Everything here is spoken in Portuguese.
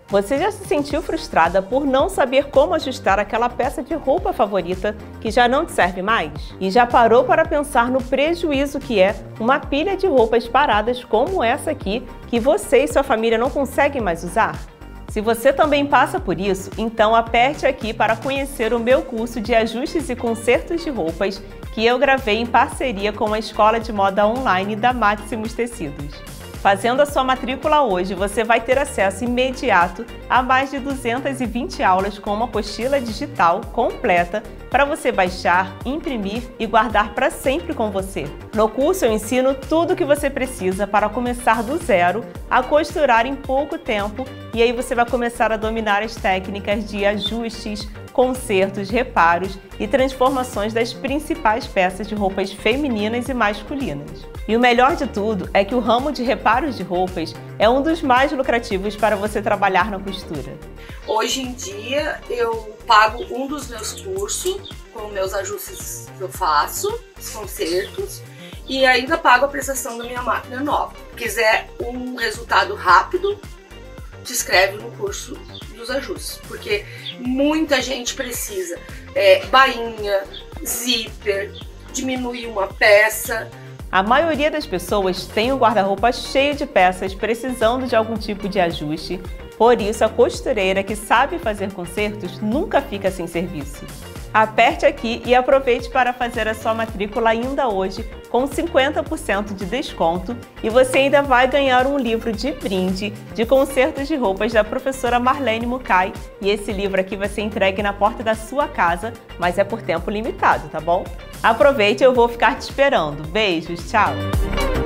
Você já se sentiu frustrada por não saber como ajustar aquela peça de roupa favorita que já não te serve mais? E já parou para pensar no prejuízo que é uma pilha de roupas paradas como essa aqui, que você e sua família não conseguem mais usar? Se você também passa por isso, então aperte aqui para conhecer o meu curso de ajustes e consertos de roupas que eu gravei em parceria com a Escola de Moda Online da Maximus Tecidos. Fazendo a sua matrícula hoje, você vai ter acesso imediato a mais de 220 aulas com uma apostila digital completa para você baixar, imprimir e guardar para sempre com você. No curso eu ensino tudo o que você precisa para começar do zero a costurar em pouco tempo, e aí você vai começar a dominar as técnicas de ajustes, consertos, reparos e transformações das principais peças de roupas femininas e masculinas. E o melhor de tudo é que o ramo de reparos de roupas é um dos mais lucrativos para você trabalhar na costura. Hoje em dia eu pago um dos meus cursos com meus ajustes que eu faço, os consertos, e ainda pago a prestação da minha máquina nova. Se quiser um resultado rápido, se inscreve no curso dos ajustes, porque muita gente precisa bainha, zíper, diminuir uma peça. A maioria das pessoas tem um guarda-roupa cheio de peças precisando de algum tipo de ajuste, por isso a costureira que sabe fazer consertos nunca fica sem serviço. Aperte aqui e aproveite para fazer a sua matrícula ainda hoje com 50% de desconto, e você ainda vai ganhar um livro de brinde de consertos de roupas da professora Marlene Mukai, e esse livro aqui vai ser entregue na porta da sua casa, mas é por tempo limitado, tá bom? Aproveite, eu vou ficar te esperando. Beijos, tchau!